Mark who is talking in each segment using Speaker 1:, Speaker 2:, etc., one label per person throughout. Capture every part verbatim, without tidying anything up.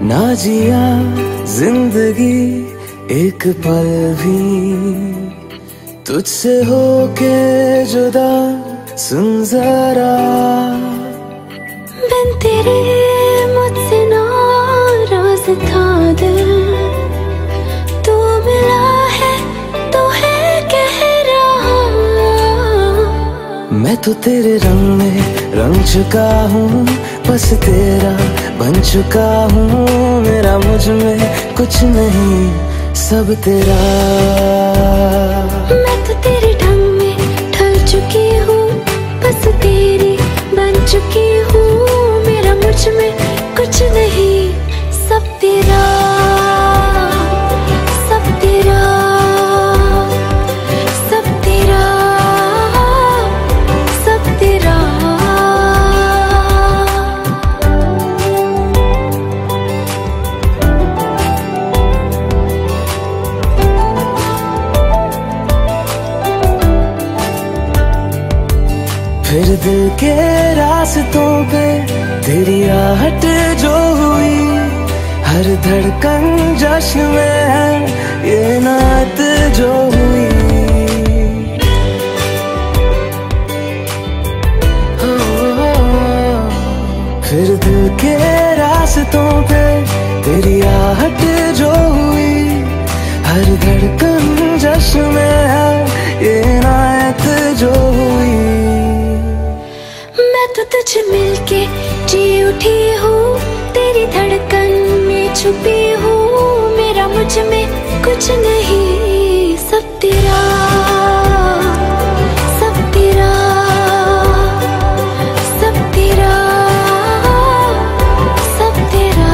Speaker 1: ना जिया जिंदगी एक पल भी तुझसे होके जुदा, सुन जरा
Speaker 2: बिन तेरे मुझसे नाराज था दिल, तू मिला है तो है कह रहा।
Speaker 1: मैं तो तेरे रंग में रंग चुका हूँ, बस तेरा बन चुका हूँ। मेरा मुझ में कुछ नहीं, सब तेरा।
Speaker 2: मैं तो तेरे ढंग में ढल चुकी हूँ, बस तेरी बन चुकी हूँ। मेरा मुझ में कुछ नहीं, सब तेरा, सब तेरा, सब तेरा, सब तेरा।
Speaker 1: फिर दिल के रास्तों पे तेरी आहट जो हुई, हर धड़कन जश्न में है ये नात जो हुई। हो, फिर दिल के रास्तों पे तेरी आहट जो हुई, हर धड़कन जश्न में है ये नात जो हुई।
Speaker 2: मैं तो तुझे मिलके जी उठी हूँ, तेरी धड़कन में छुपी हूँ। मेरा मुझ में कुछ नहीं, सब तेरा, सब तेरा, सब तेरा, सब तेरा।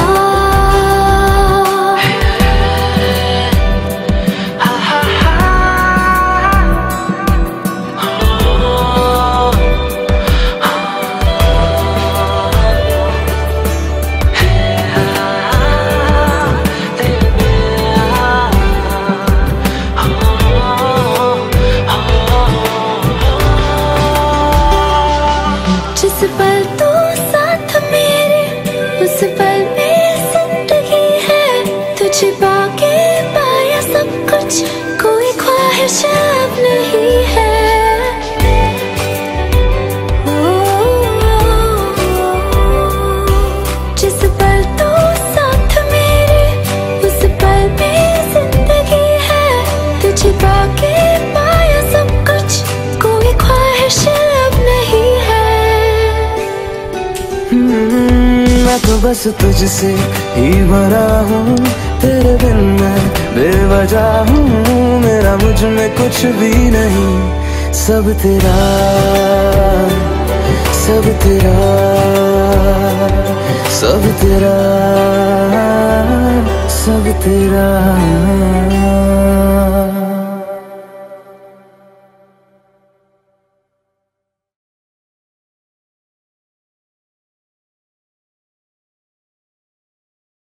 Speaker 2: जिस पल तू साथ मेरे, उस पल में जिंदगी है। तुझे पाके पाया सब कुछ, कोई ख्वाहिश अब नहीं है। जिस पल तू साथ मेरे, उस पल में जिंदगी है। तुझे पाके पाया सब कुछ, कोई ख्वाहिश अब नहीं है।
Speaker 1: मैं तो बस तुझसे ही भरा हूँ, तेरे बिन मैं बेवजह हूँ। मेरा मुझ में कुछ भी नहीं, सब तेरा, सब तेरा, सब तेरा, सब तेरा।